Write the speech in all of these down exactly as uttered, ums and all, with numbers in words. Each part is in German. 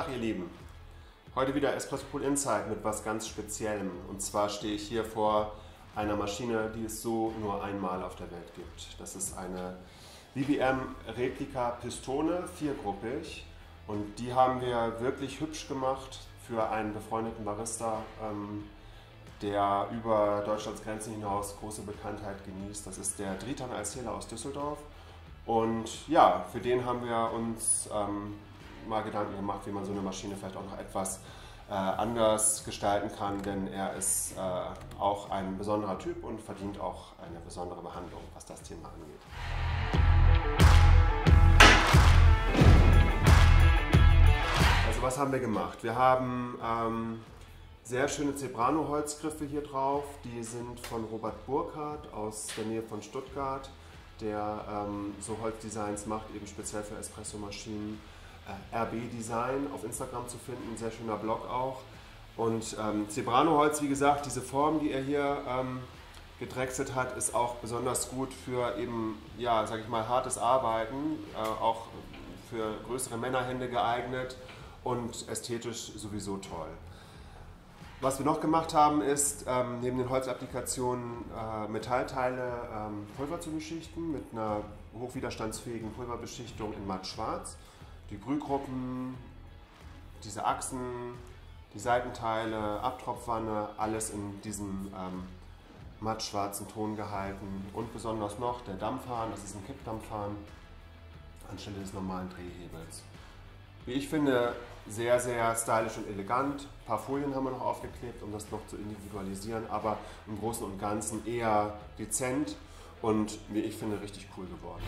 Tag, ihr Lieben. Heute wieder Espresso Pool Insight mit was ganz Speziellem. Und zwar stehe ich hier vor einer Maschine, die es so nur einmal auf der Welt gibt. Das ist eine V B M Replika Pistone, viergruppig. Und die haben wir wirklich hübsch gemacht für einen befreundeten Barista, ähm, der über Deutschlands Grenzen hinaus große Bekanntheit genießt. Das ist der Dritan Alsela aus Düsseldorf. Und ja, für den haben wir uns ähm, mal Gedanken gemacht, wie man so eine Maschine vielleicht auch noch etwas äh, anders gestalten kann, denn er ist äh, auch ein besonderer Typ und verdient auch eine besondere Behandlung, was das Thema angeht. Also was haben wir gemacht? Wir haben ähm, sehr schöne Zebrano-Holzgriffe hier drauf, die sind von Robert Burkhardt aus der Nähe von Stuttgart, der ähm, so Holzdesigns macht, eben speziell für Espresso-Maschinen. R B Design auf Instagram zu finden, ein sehr schöner Blog auch. Und ähm, Zebrano-Holz, wie gesagt, diese Form, die er hier ähm, gedrechselt hat, ist auch besonders gut für eben, ja, sag ich mal, hartes Arbeiten, äh, auch für größere Männerhände geeignet und ästhetisch sowieso toll. Was wir noch gemacht haben, ist ähm, neben den Holzapplikationen äh, Metallteile ähm, Pulver zu beschichten mit einer hochwiderstandsfähigen Pulverbeschichtung in matt schwarz. Die Brühgruppen, diese Achsen, die Seitenteile, Abtropfwanne, alles in diesem ähm, mattschwarzen Ton gehalten. Und besonders noch der Dampfhahn, das ist ein Kippdampfhahn anstelle des normalen Drehhebels. Wie ich finde, sehr, sehr stylisch und elegant. Ein paar Folien haben wir noch aufgeklebt, um das noch zu individualisieren, aber im Großen und Ganzen eher dezent und, wie ich finde, richtig cool geworden.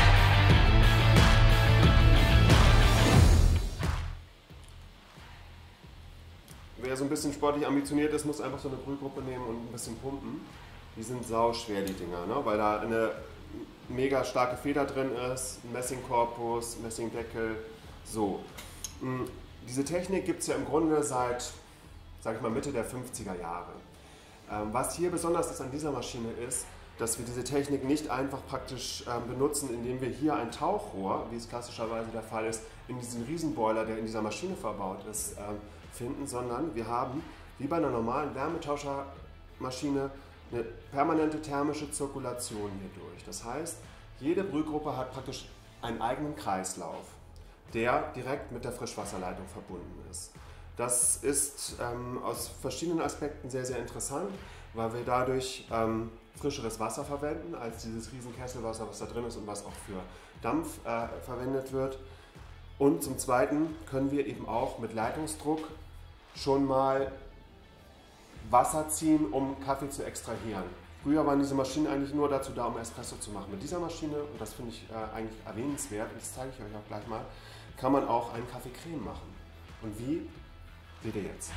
Wer so ein bisschen sportlich ambitioniert ist, muss einfach so eine Brühgruppe nehmen und ein bisschen pumpen. Die sind sau schwer, die Dinger, ne? Weil da eine mega starke Feder drin ist, ein Messingkorpus, Messingdeckel, so. Diese Technik gibt es ja im Grunde seit, sag ich mal, Mitte der fünfziger Jahre. Was hier besonders ist an dieser Maschine ist, dass wir diese Technik nicht einfach praktisch benutzen, indem wir hier ein Tauchrohr, wie es klassischerweise der Fall ist, in diesen Riesenboiler, der in dieser Maschine verbaut ist, finden, sondern wir haben, wie bei einer normalen Wärmetauschermaschine, eine permanente thermische Zirkulation hier durch. Das heißt, jede Brühgruppe hat praktisch einen eigenen Kreislauf, der direkt mit der Frischwasserleitung verbunden ist. Das ist ähm, aus verschiedenen Aspekten sehr, sehr interessant, weil wir dadurch ähm, frischeres Wasser verwenden als dieses riesen Kesselwasser, was da drin ist und was auch für Dampf äh, verwendet wird. Und zum Zweiten können wir eben auch mit Leitungsdruck schon mal Wasser ziehen, um Kaffee zu extrahieren. Früher waren diese Maschinen eigentlich nur dazu da, um Espresso zu machen. Mit dieser Maschine, und das finde ich äh, eigentlich erwähnenswert, und das zeige ich euch auch gleich mal, kann man auch einen Kaffee Creme machen. Und wie? Seht ihr jetzt.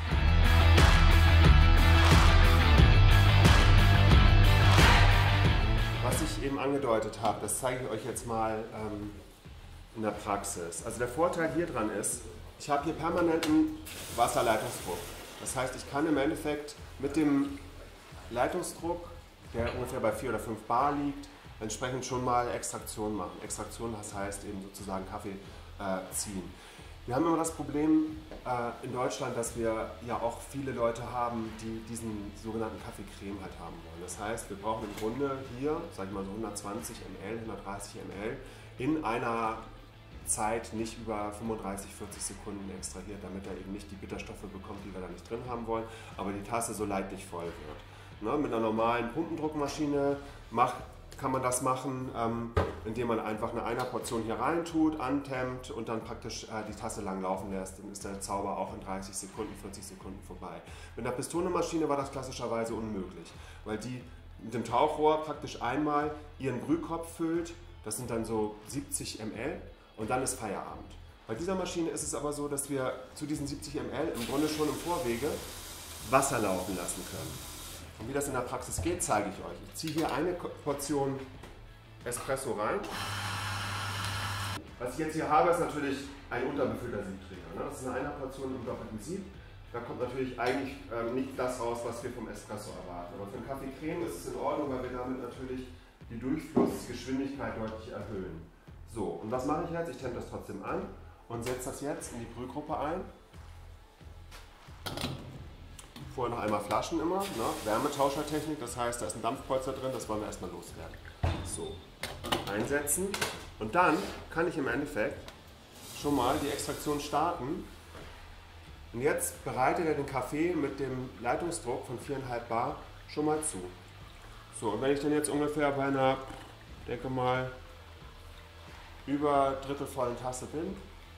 Was ich eben angedeutet habe, das zeige ich euch jetzt mal ähm, in der Praxis. Also der Vorteil hier dran ist, ich habe hier permanenten Wasserleitungsdruck. Das heißt, ich kann im Endeffekt mit dem Leitungsdruck, der ungefähr bei vier oder fünf Bar liegt, entsprechend schon mal Extraktion machen. Extraktion, das heißt eben sozusagen Kaffee äh, ziehen. Wir haben immer das Problem äh, in Deutschland, dass wir ja auch viele Leute haben, die diesen sogenannten Kaffee Creme halt haben wollen. Das heißt, wir brauchen im Grunde hier, sag ich mal so hundertzwanzig Milliliter, hundertdreißig Milliliter in einer Zeit nicht über fünfunddreißig, vierzig Sekunden extrahiert, damit er eben nicht die Bitterstoffe bekommt, die wir da nicht drin haben wollen, aber die Tasse so leidlich voll wird. Ne? Mit einer normalen Pumpendruckmaschine macht, kann man das machen, ähm, indem man einfach eine einer Portion hier rein tut, antemmt und dann praktisch äh, die Tasse lang laufen lässt. Dann ist der Zauber auch in dreißig Sekunden, vierzig Sekunden vorbei. Mit einer Pistonenmaschine war das klassischerweise unmöglich, weil die mit dem Tauchrohr praktisch einmal ihren Brühkopf füllt, das sind dann so siebzig Milliliter, und dann ist Feierabend. Bei dieser Maschine ist es aber so, dass wir zu diesen siebzig Milliliter im Grunde schon im Vorwege Wasser laufen lassen können. Und wie das in der Praxis geht, zeige ich euch. Ich ziehe hier eine Portion Espresso rein. Was ich jetzt hier habe, ist natürlich ein unterbefüllter Siebträger. Das ist eine Portion im doppelten Sieb. Da kommt natürlich eigentlich ähm, nicht das raus, was wir vom Espresso erwarten. Aber für einen Kaffee Creme ist es in Ordnung, weil wir damit natürlich die Durchflussgeschwindigkeit deutlich erhöhen. So, und was mache ich jetzt? Ich tempe das trotzdem an und setze das jetzt in die Brühgruppe ein. Vorher noch einmal Flaschen immer, ne? Wärmetauschertechnik, das heißt, da ist ein Dampfpolster drin, das wollen wir erstmal loswerden. So, einsetzen und dann kann ich im Endeffekt schon mal die Extraktion starten. Und jetzt bereitet er den Kaffee mit dem Leitungsdruck von vier Komma fünf Bar schon mal zu. So, und wenn ich dann jetzt ungefähr bei einer, denke mal, über drittelvollen Tasse bin,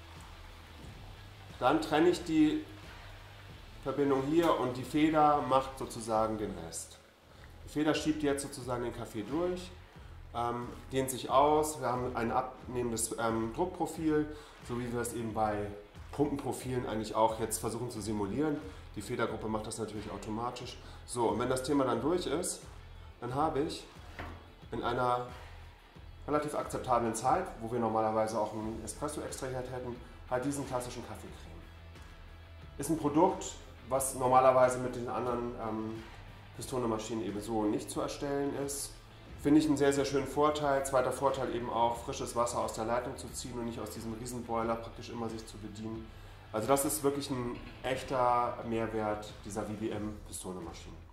dann trenne ich die Verbindung hier und die Feder macht sozusagen den Rest. Die Feder schiebt jetzt sozusagen den Kaffee durch, ähm, dehnt sich aus, wir haben ein abnehmendes ähm, Druckprofil, so wie wir es eben bei Pumpenprofilen eigentlich auch jetzt versuchen zu simulieren. Die Federgruppe macht das natürlich automatisch. So, und wenn das Thema dann durch ist, dann habe ich in einer relativ akzeptablen Zeit, wo wir normalerweise auch einen Espresso extrahiert hätten, halt diesen klassischen Kaffeecreme. Ist ein Produkt, was normalerweise mit den anderen ähm, Pistonemaschinen eben so nicht zu erstellen ist. Finde ich einen sehr, sehr schönen Vorteil. Zweiter Vorteil eben auch, frisches Wasser aus der Leitung zu ziehen und nicht aus diesem Riesenboiler praktisch immer sich zu bedienen. Also das ist wirklich ein echter Mehrwert dieser V B M-Pistonemaschinen.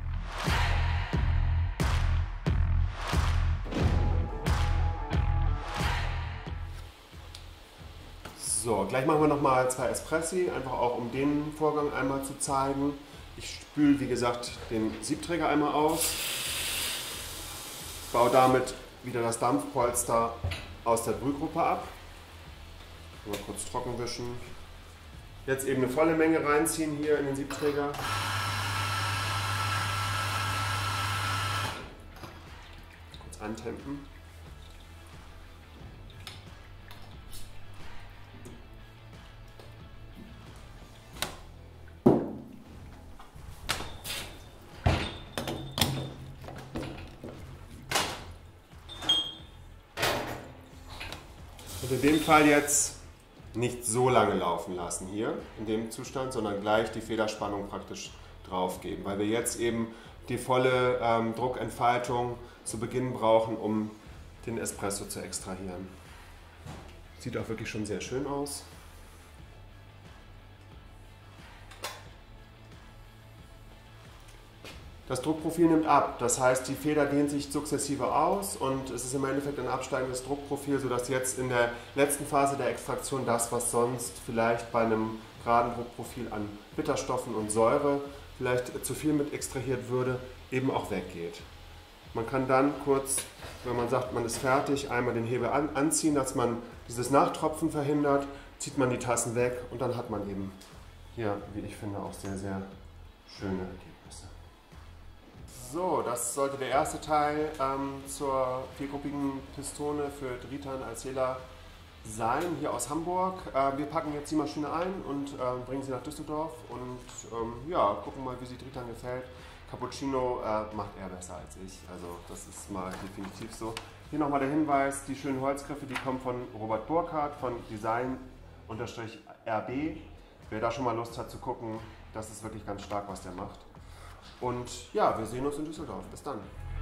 So, gleich machen wir nochmal zwei Espressi, einfach auch um den Vorgang einmal zu zeigen. Ich spüle, wie gesagt, den Siebträger einmal aus, baue damit wieder das Dampfpolster aus der Brühgruppe ab. Mal kurz trocken wischen. Jetzt eben eine volle Menge reinziehen hier in den Siebträger. Kurz antempen. Und in dem Fall jetzt nicht so lange laufen lassen hier, in dem Zustand, sondern gleich die Federspannung praktisch drauf geben, weil wir jetzt eben die volle ähm, Druckentfaltung zu Beginn brauchen, um den Espresso zu extrahieren. Sieht auch wirklich schon sehr schön aus. Das Druckprofil nimmt ab, das heißt, die Feder dehnt sich sukzessive aus und es ist im Endeffekt ein absteigendes Druckprofil, sodass jetzt in der letzten Phase der Extraktion das, was sonst vielleicht bei einem geraden Druckprofil an Bitterstoffen und Säure vielleicht zu viel mit extrahiert würde, eben auch weggeht. Man kann dann kurz, wenn man sagt, man ist fertig, einmal den Hebel an, anziehen, dass man dieses Nachtropfen verhindert, zieht man die Tassen weg und dann hat man eben hier, wie ich finde, auch sehr, sehr schöne Ergebnisse. So, das sollte der erste Teil ähm, zur viergruppigen Pistone für Dritan Alcela sein, hier aus Hamburg. Äh, wir packen jetzt die Maschine ein und äh, bringen sie nach Düsseldorf und ähm, ja, gucken mal, wie sie Dritan gefällt. Cappuccino äh, macht er besser als ich, also das ist mal definitiv so. Hier nochmal der Hinweis, die schönen Holzgriffe, die kommen von Robert Burkhardt von Design-R B. Wer da schon mal Lust hat zu gucken, das ist wirklich ganz stark, was der macht. Und ja, wir sehen uns in Düsseldorf. Bis dann.